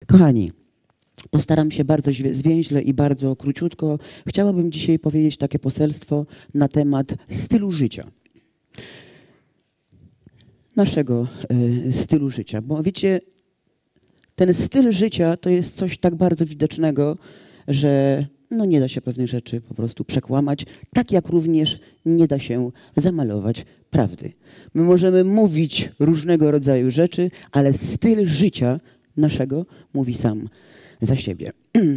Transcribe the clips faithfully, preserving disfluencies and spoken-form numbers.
Kochani, postaram się bardzo zwięźle i bardzo króciutko. Chciałabym dzisiaj powiedzieć takie poselstwo na temat stylu życia. Naszego y, stylu życia. Bo wiecie, ten styl życia to jest coś tak bardzo widocznego, że no nie da się pewnych rzeczy po prostu przekłamać, tak jak również nie da się zamalować prawdy. My możemy mówić różnego rodzaju rzeczy, ale styl życia naszego mówi sam za siebie.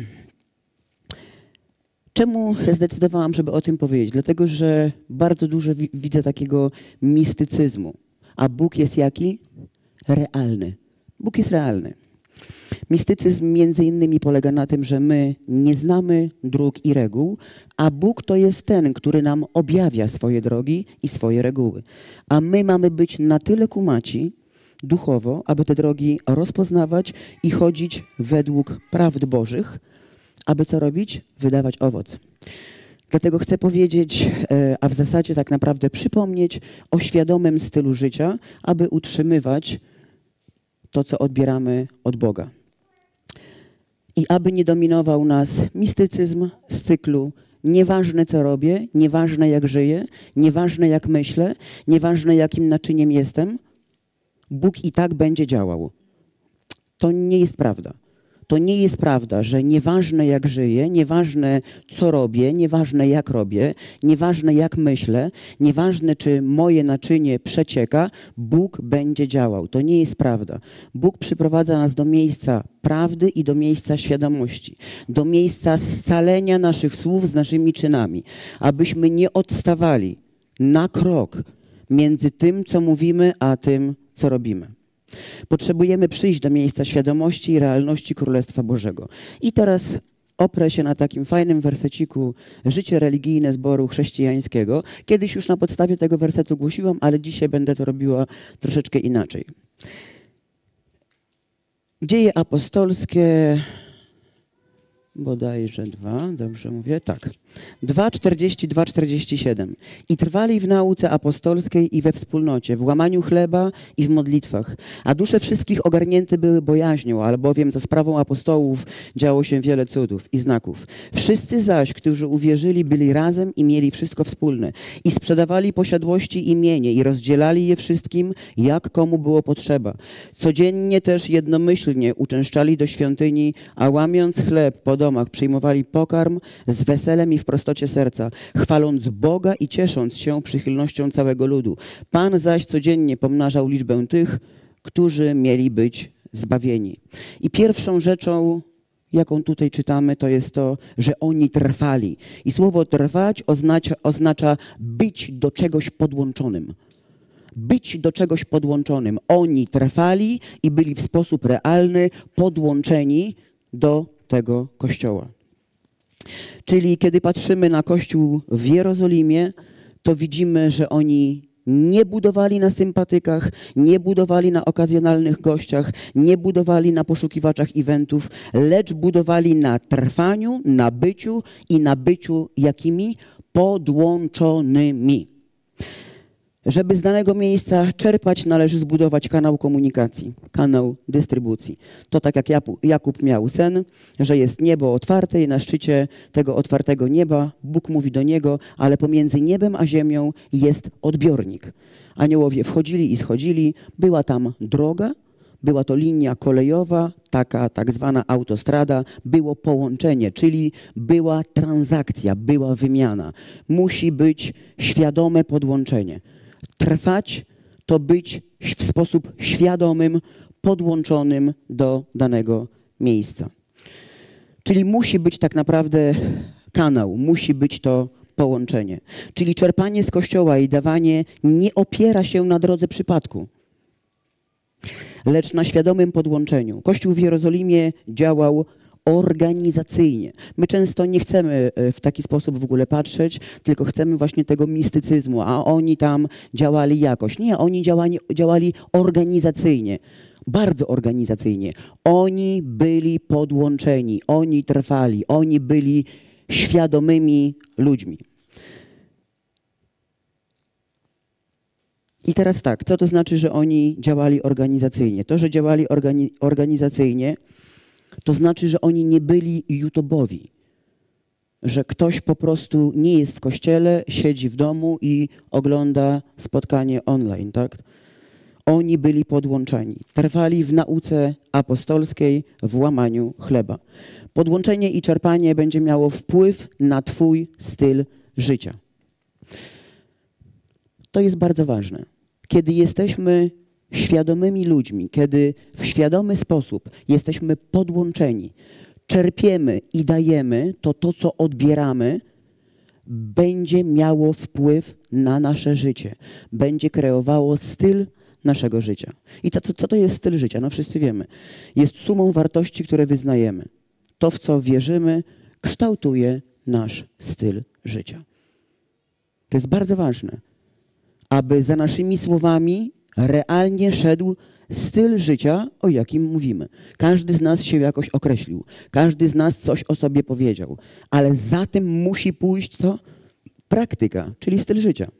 Czemu zdecydowałam, żeby o tym powiedzieć? Dlatego, że bardzo dużo wi widzę takiego mistycyzmu. A Bóg jest jaki? Realny. Bóg jest realny. Mistycyzm między innymi polega na tym, że my nie znamy dróg i reguł, a Bóg to jest ten, który nam objawia swoje drogi i swoje reguły. A my mamy być na tyle kumaci duchowo, aby te drogi rozpoznawać i chodzić według prawd Bożych, aby co robić? Wydawać owoc. Dlatego chcę powiedzieć, a w zasadzie tak naprawdę przypomnieć o świadomym stylu życia, aby utrzymywać to, co odbieramy od Boga. I aby nie dominował nas mistycyzm z cyklu nieważne co robię, nieważne jak żyję, nieważne jak myślę, nieważne jakim naczyniem jestem, Bóg i tak będzie działał. To nie jest prawda. To nie jest prawda, że nieważne jak żyję, nieważne co robię, nieważne jak robię, nieważne jak myślę, nieważne czy moje naczynie przecieka, Bóg będzie działał. To nie jest prawda. Bóg przyprowadza nas do miejsca prawdy i do miejsca świadomości, do miejsca scalenia naszych słów z naszymi czynami, abyśmy nie odstawali na krok między tym, co mówimy, a tym, co robimy. Potrzebujemy przyjść do miejsca świadomości i realności Królestwa Bożego. I teraz oprę się na takim fajnym werseciku Życie religijne zboru chrześcijańskiego. Kiedyś już na podstawie tego wersetu głosiłam, ale dzisiaj będę to robiła troszeczkę inaczej. Dzieje apostolskie, bodajże dwa, dobrze mówię? Tak. dwa, czterdzieści dwa, czterdzieści siedem. I trwali w nauce apostolskiej i we wspólnocie, w łamaniu chleba i w modlitwach. A dusze wszystkich ogarnięte były bojaźnią, albowiem za sprawą apostołów działo się wiele cudów i znaków. Wszyscy zaś, którzy uwierzyli, byli razem i mieli wszystko wspólne. I sprzedawali posiadłości i mienie i rozdzielali je wszystkim, jak komu było potrzeba. Codziennie też jednomyślnie uczęszczali do świątyni, a łamiąc chleb pod domach przyjmowali pokarm z weselem i w prostocie serca, chwaląc Boga i ciesząc się przychylnością całego ludu. Pan zaś codziennie pomnażał liczbę tych, którzy mieli być zbawieni. I pierwszą rzeczą, jaką tutaj czytamy, to jest to, że oni trwali. I słowo trwać oznacza, oznacza być do czegoś podłączonym. Być do czegoś podłączonym. Oni trwali i byli w sposób realny podłączeni do tego Kościoła. Czyli kiedy patrzymy na Kościół w Jerozolimie, to widzimy, że oni nie budowali na sympatykach, nie budowali na okazjonalnych gościach, nie budowali na poszukiwaczach eventów, lecz budowali na trwaniu, na byciu i na byciu jakimi? Podłączonymi. Żeby z danego miejsca czerpać, należy zbudować kanał komunikacji, kanał dystrybucji. To tak jak Jakub miał sen, że jest niebo otwarte i na szczycie tego otwartego nieba Bóg mówi do niego, ale pomiędzy niebem a ziemią jest odbiornik. Aniołowie wchodzili i schodzili, była tam droga, była to linia kolejowa, taka tak zwana autostrada, było połączenie, czyli była transakcja, była wymiana. Musi być świadome podłączenie. Trwać to być w sposób świadomym, podłączonym do danego miejsca. Czyli musi być tak naprawdę kanał, musi być to połączenie. Czyli czerpanie z Kościoła i dawanie nie opiera się na drodze przypadku, lecz na świadomym podłączeniu. Kościół w Jerozolimie działał organizacyjnie. My często nie chcemy w taki sposób w ogóle patrzeć, tylko chcemy właśnie tego mistycyzmu, a oni tam działali jakoś. Nie, oni działali, działali organizacyjnie, bardzo organizacyjnie. Oni byli podłączeni, oni trwali, oni byli świadomymi ludźmi. I teraz tak, co to znaczy, że oni działali organizacyjnie? To, że działali organi- organizacyjnie, To znaczy, że oni nie byli YouTube'owi. Że ktoś po prostu nie jest w kościele, siedzi w domu i ogląda spotkanie online, tak? Oni byli podłączeni. Trwali w nauce apostolskiej, w łamaniu chleba. Podłączenie i czerpanie będzie miało wpływ na twój styl życia. To jest bardzo ważne. Kiedy jesteśmy świadomymi ludźmi, kiedy w świadomy sposób jesteśmy podłączeni, czerpiemy i dajemy, to to, co odbieramy, będzie miało wpływ na nasze życie. Będzie kreowało styl naszego życia. I co, co to jest styl życia? No wszyscy wiemy. Jest sumą wartości, które wyznajemy. To, w co wierzymy, kształtuje nasz styl życia. To jest bardzo ważne, aby za naszymi słowami realnie szedł styl życia, o jakim mówimy. Każdy z nas się jakoś określił. Każdy z nas coś o sobie powiedział. Ale za tym musi pójść co? Praktyka, czyli styl życia.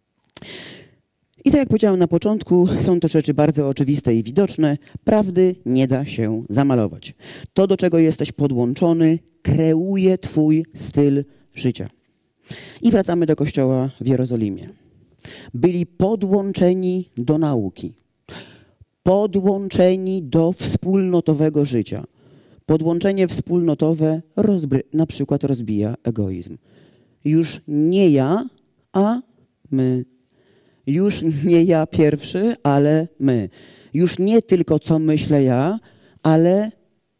I tak jak powiedziałem na początku, są to rzeczy bardzo oczywiste i widoczne. Prawdy nie da się zamalować. To, do czego jesteś podłączony, kreuje twój styl życia. I wracamy do kościoła w Jerozolimie. Byli podłączeni do nauki. Podłączeni do wspólnotowego życia. Podłączenie wspólnotowe rozbry, na przykład rozbija egoizm. Już nie ja, a my. Już nie ja pierwszy, ale my. Już nie tylko co myślę ja, ale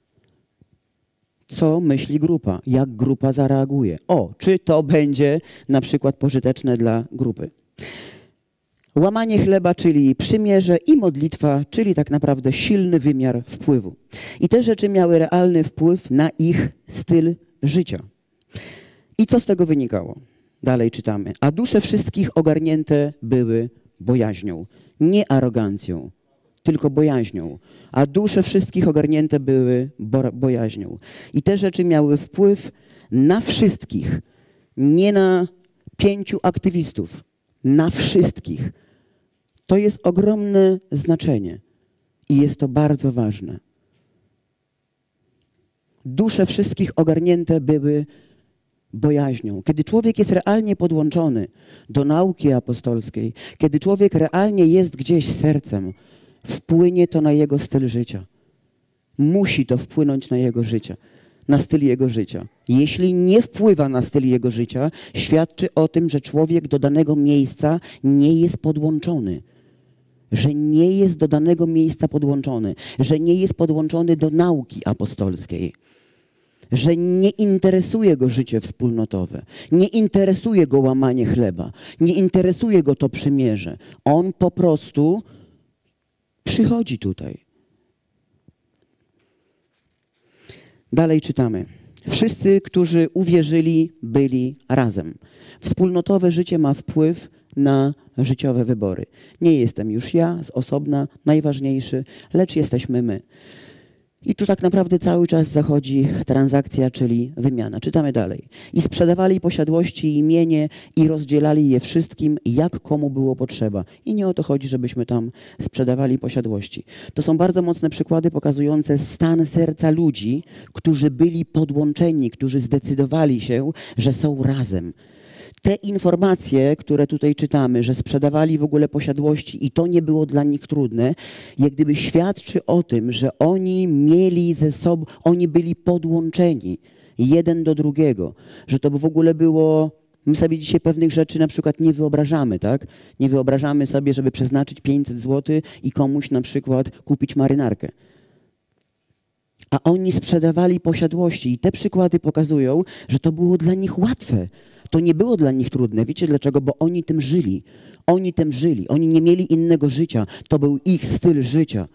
co myśli grupa, jak grupa zareaguje. O, czy to będzie na przykład pożyteczne dla grupy. Łamanie chleba, czyli przymierze, i modlitwa, czyli tak naprawdę silny wymiar wpływu. I te rzeczy miały realny wpływ na ich styl życia. I co z tego wynikało? Dalej czytamy. A dusze wszystkich ogarnięte były bojaźnią. Nie arogancją, tylko bojaźnią. A dusze wszystkich ogarnięte były bo bojaźnią. I te rzeczy miały wpływ na wszystkich. Nie na pięciu aktywistów. Na wszystkich. To jest ogromne znaczenie. I jest to bardzo ważne. Dusze wszystkich ogarnięte były bojaźnią. Kiedy człowiek jest realnie podłączony do nauki apostolskiej, kiedy człowiek realnie jest gdzieś sercem, wpłynie to na jego styl życia. Musi to wpłynąć na jego życie, na styl jego życia. Jeśli nie wpływa na styl jego życia, świadczy o tym, że człowiek do danego miejsca nie jest podłączony. Że nie jest do danego miejsca podłączony. Że nie jest podłączony do nauki apostolskiej. Że nie interesuje go życie wspólnotowe, nie interesuje go łamanie chleba, nie interesuje go to przymierze. On po prostu przychodzi tutaj. Dalej czytamy. Wszyscy, którzy uwierzyli, byli razem. Wspólnotowe życie ma wpływ na życiowe wybory. Nie jestem już ja z osobna, najważniejszy, lecz jesteśmy my. I tu tak naprawdę cały czas zachodzi transakcja, czyli wymiana. Czytamy dalej. I sprzedawali posiadłości i imienie i rozdzielali je wszystkim, jak komu było potrzeba. I nie o to chodzi, żebyśmy tam sprzedawali posiadłości. To są bardzo mocne przykłady pokazujące stan serca ludzi, którzy byli podłączeni, którzy zdecydowali się, że są razem. Te informacje, które tutaj czytamy, że sprzedawali w ogóle posiadłości i to nie było dla nich trudne, jak gdyby świadczy o tym, że oni mieli ze sobą, oni byli podłączeni jeden do drugiego, że to w ogóle było, my sobie dzisiaj pewnych rzeczy na przykład nie wyobrażamy, tak? Nie wyobrażamy sobie, żeby przeznaczyć pięćset złotych i komuś na przykład kupić marynarkę. A oni sprzedawali posiadłości i te przykłady pokazują, że to było dla nich łatwe. To nie było dla nich trudne. Wiecie dlaczego? Bo oni tym żyli. Oni tym żyli. Oni nie mieli innego życia. To był ich styl życia.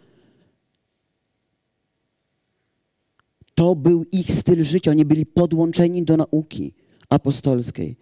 To był ich styl życia. Oni byli podłączeni do nauki apostolskiej.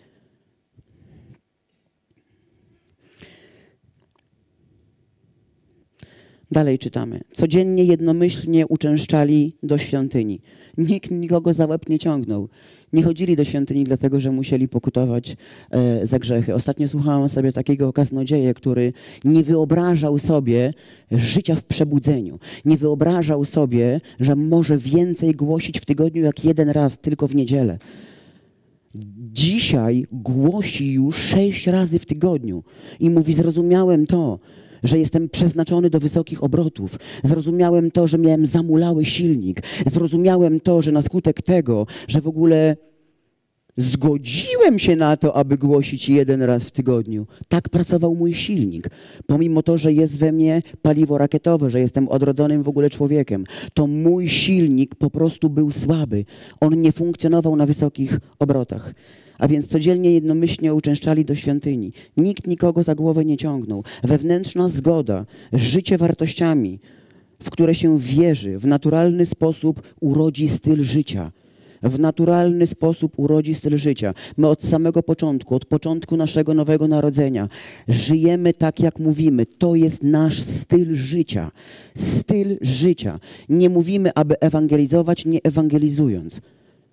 Dalej czytamy. Codziennie jednomyślnie uczęszczali do świątyni. Nikt nikogo za łeb nie ciągnął. Nie chodzili do świątyni dlatego, że musieli pokutować e, za grzechy. Ostatnio słuchałam sobie takiego kaznodzieja, który nie wyobrażał sobie życia w przebudzeniu. Nie wyobrażał sobie, że może więcej głosić w tygodniu jak jeden raz, tylko w niedzielę. Dzisiaj głosi już sześć razy w tygodniu i mówi, zrozumiałem to, że jestem przeznaczony do wysokich obrotów. Zrozumiałem to, że miałem zamulały silnik. Zrozumiałem to, że na skutek tego, że w ogóle zgodziłem się na to, aby głosić jeden raz w tygodniu. Tak pracował mój silnik. Pomimo to, że jest we mnie paliwo rakietowe, że jestem odrodzonym w ogóle człowiekiem, to mój silnik po prostu był słaby. On nie funkcjonował na wysokich obrotach. A więc codziennie jednomyślnie uczęszczali do świątyni. Nikt nikogo za głowę nie ciągnął. Wewnętrzna zgoda, życie wartościami, w które się wierzy, w naturalny sposób urodzi styl życia. W naturalny sposób urodzi styl życia. My od samego początku, od początku naszego nowego narodzenia żyjemy tak, jak mówimy. To jest nasz styl życia. Styl życia. Nie mówimy, aby ewangelizować, nie ewangelizując.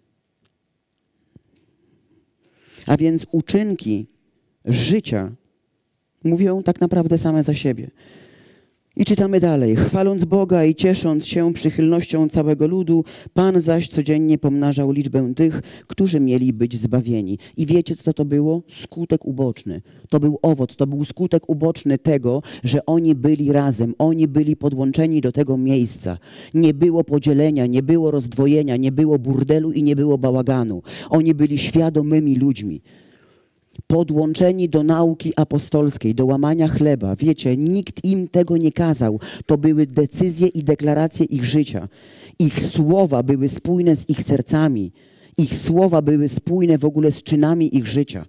A więc uczynki życia mówią tak naprawdę same za siebie. I czytamy dalej. Chwaląc Boga i ciesząc się przychylnością całego ludu, Pan zaś codziennie pomnażał liczbę tych, którzy mieli być zbawieni. I wiecie, co to było? Skutek uboczny. To był owoc, to był skutek uboczny tego, że oni byli razem, oni byli podłączeni do tego miejsca. Nie było podzielenia, nie było rozdwojenia, nie było burdelu i nie było bałaganu. Oni byli świadomymi ludźmi. Podłączeni do nauki apostolskiej, do łamania chleba. Wiecie, nikt im tego nie kazał. To były decyzje i deklaracje ich życia. Ich słowa były spójne z ich sercami. Ich słowa były spójne w ogóle z czynami ich życia.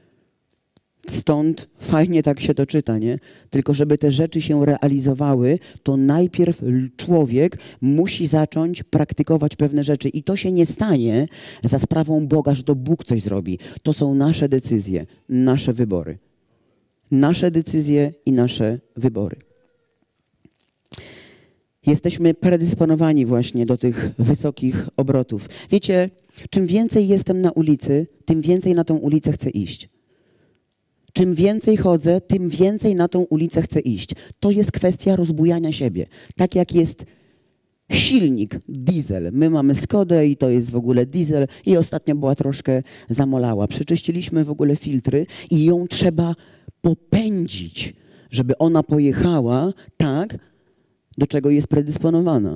Stąd fajnie tak się to czyta, nie? Tylko żeby te rzeczy się realizowały, to najpierw człowiek musi zacząć praktykować pewne rzeczy. I to się nie stanie za sprawą Boga, że to Bóg coś zrobi. To są nasze decyzje, nasze wybory. Nasze decyzje i nasze wybory. Jesteśmy predysponowani właśnie do tych wysokich obrotów. Wiecie, czym więcej jestem na ulicy, tym więcej na tą ulicę chcę iść. Czym więcej chodzę, tym więcej na tą ulicę chcę iść. To jest kwestia rozbujania siebie. Tak jak jest silnik, diesel. My mamy Skodę i to jest w ogóle diesel i ostatnio była troszkę zamolała. Przeczyściliśmy w ogóle filtry i ją trzeba popędzić, żeby ona pojechała tak, do czego jest predysponowana.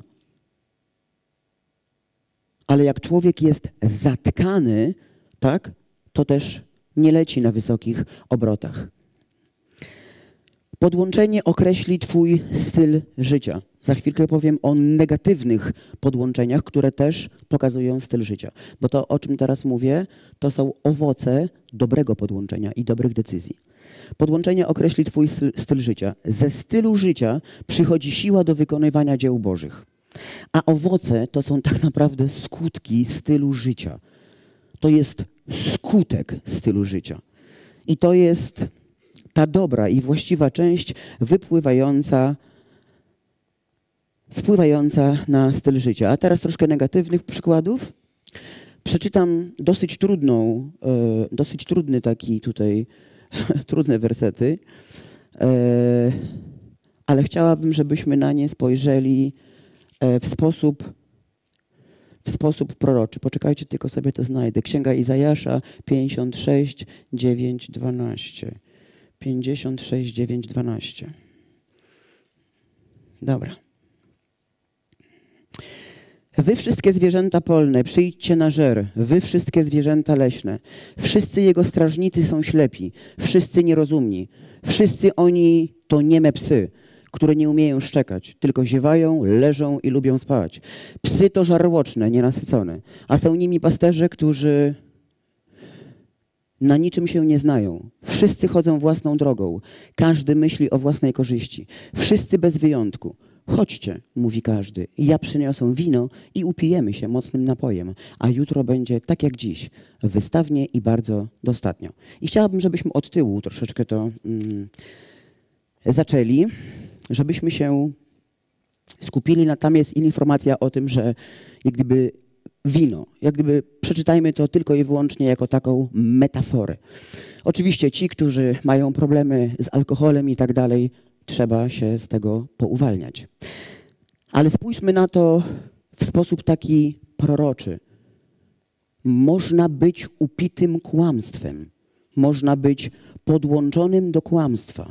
Ale jak człowiek jest zatkany, tak, to też nie leci na wysokich obrotach. Podłączenie określi twój styl życia. Za chwilkę powiem o negatywnych podłączeniach, które też pokazują styl życia. Bo to, o czym teraz mówię, to są owoce dobrego podłączenia i dobrych decyzji. Podłączenie określi twój styl życia. Ze stylu życia przychodzi siła do wykonywania dzieł Bożych. A owoce to są tak naprawdę skutki stylu życia. To jest skutek stylu życia. I to jest ta dobra i właściwa część wypływająca, wpływająca na styl życia. A teraz troszkę negatywnych przykładów. Przeczytam dosyć trudną, e, dosyć trudny taki tutaj, trudne wersety, e, ale chciałabym, żebyśmy na nie spojrzeli e, w sposób w sposób proroczy. Poczekajcie, tylko sobie to znajdę. Księga Izajasza pięćdziesiąt sześć, dziewięć, dwanaście. pięćdziesiąt sześć, dziewięć, dwanaście. Dobra. Wy wszystkie zwierzęta polne, przyjdźcie na żer. Wy wszystkie zwierzęta leśne. Wszyscy jego strażnicy są ślepi. Wszyscy nierozumni. Wszyscy oni to nieme psy, które nie umieją szczekać, tylko ziewają, leżą i lubią spać. Psy to żarłoczne, nienasycone, a są nimi pasterze, którzy na niczym się nie znają. Wszyscy chodzą własną drogą. Każdy myśli o własnej korzyści. Wszyscy bez wyjątku. Chodźcie, mówi każdy. Ja przyniosę wino i upijemy się mocnym napojem, a jutro będzie tak jak dziś, wystawnie i bardzo dostatnio. I chciałabym, żebyśmy od tyłu troszeczkę to mm, zaczęli, żebyśmy się skupili. Na, tam jest informacja o tym, że jak gdyby wino, jak gdyby przeczytajmy to tylko i wyłącznie jako taką metaforę. Oczywiście ci, którzy mają problemy z alkoholem i tak dalej, trzeba się z tego pouwalniać. Ale spójrzmy na to w sposób taki proroczy. Można być upitym kłamstwem. Można być podłączonym do kłamstwa.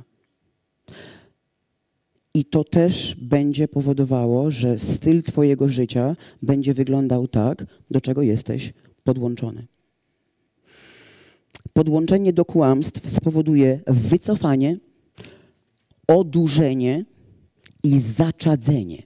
I to też będzie powodowało, że styl twojego życia będzie wyglądał tak, do czego jesteś podłączony. Podłączenie do kłamstw spowoduje wycofanie, odurzenie i zaczadzenie.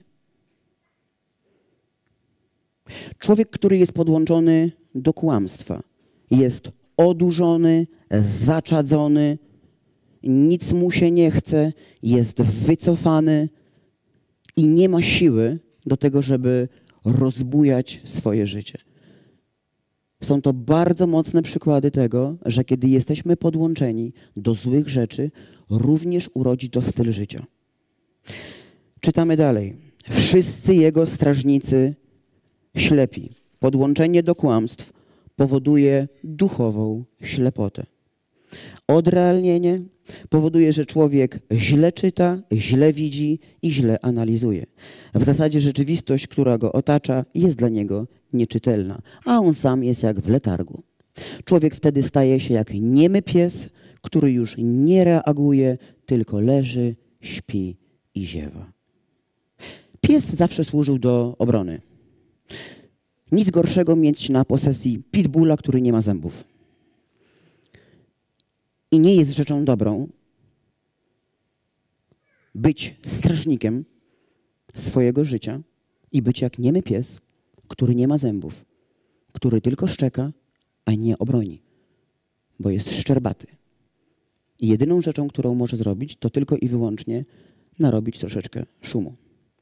Człowiek, który jest podłączony do kłamstwa, jest odurzony, zaczadzony, nic mu się nie chce, jest wycofany i nie ma siły do tego, żeby rozbujać swoje życie. Są to bardzo mocne przykłady tego, że kiedy jesteśmy podłączeni do złych rzeczy, również urodzi to styl życia. Czytamy dalej. Wszyscy jego strażnicy ślepi. Podłączenie do kłamstw powoduje duchową ślepotę. Odrealnienie powoduje, że człowiek źle czyta, źle widzi i źle analizuje. W zasadzie rzeczywistość, która go otacza, jest dla niego nieczytelna, a on sam jest jak w letargu. Człowiek wtedy staje się jak niemy pies, który już nie reaguje, tylko leży, śpi i ziewa. Pies zawsze służył do obrony. Nic gorszego mieć na posesji pitbulla, który nie ma zębów. I nie jest rzeczą dobrą być strażnikiem swojego życia i być jak niemy pies, który nie ma zębów, który tylko szczeka, a nie obroni, bo jest szczerbaty. I jedyną rzeczą, którą może zrobić, to tylko i wyłącznie narobić troszeczkę szumu.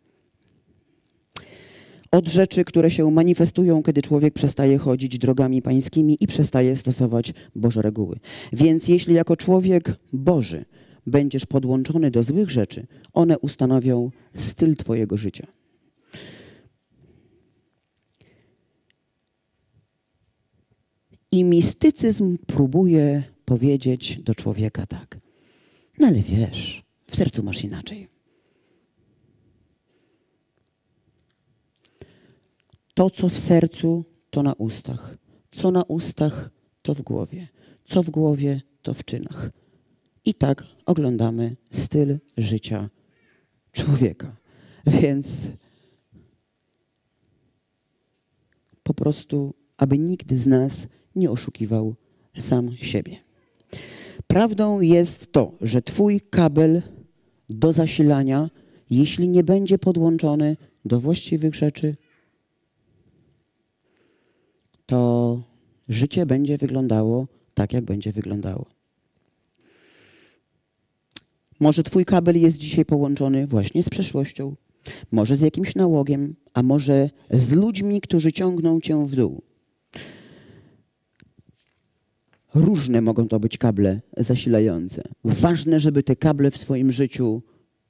Od rzeczy, które się manifestują, kiedy człowiek przestaje chodzić drogami pańskimi i przestaje stosować Boże reguły. Więc jeśli jako człowiek Boży będziesz podłączony do złych rzeczy, one ustanowią styl twojego życia. I mistycyzm próbuje powiedzieć do człowieka tak. No ale wiesz, w sercu masz inaczej. To, co w sercu, to na ustach. Co na ustach, to w głowie. Co w głowie, to w czynach. I tak oglądamy styl życia człowieka. Więc po prostu, aby nikt z nas nie oszukiwał sam siebie. Prawdą jest to, że twój kabel do zasilania, jeśli nie będzie podłączony do właściwych rzeczy, to życie będzie wyglądało tak, jak będzie wyglądało. Może twój kabel jest dzisiaj połączony właśnie z przeszłością, może z jakimś nałogiem, a może z ludźmi, którzy ciągną cię w dół. Różne mogą to być kable zasilające. Ważne, żeby te kable w swoim życiu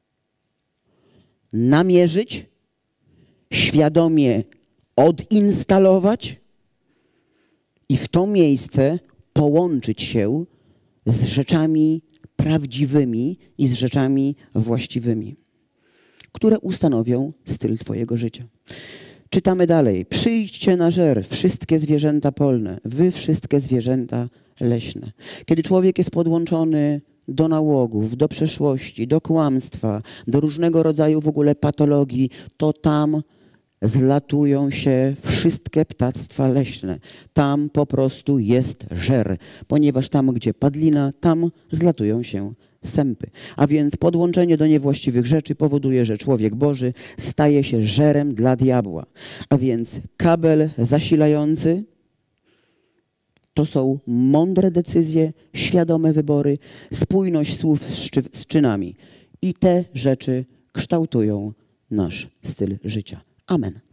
namierzyć, świadomie odinstalować i w to miejsce połączyć się z rzeczami prawdziwymi i z rzeczami właściwymi, które ustanowią styl twojego życia. Czytamy dalej. Przyjdźcie na żer, wszystkie zwierzęta polne, wy wszystkie zwierzęta leśne. Kiedy człowiek jest podłączony do nałogów, do przeszłości, do kłamstwa, do różnego rodzaju w ogóle patologii, to tam zlatują się wszystkie ptactwa leśne. Tam po prostu jest żer, ponieważ tam, gdzie padlina, tam zlatują się sępy. A więc podłączenie do niewłaściwych rzeczy powoduje, że człowiek Boży staje się żerem dla diabła. A więc kabel zasilający to są mądre decyzje, świadome wybory, spójność słów z, czy, z czynami. I te rzeczy kształtują nasz styl życia. Amen.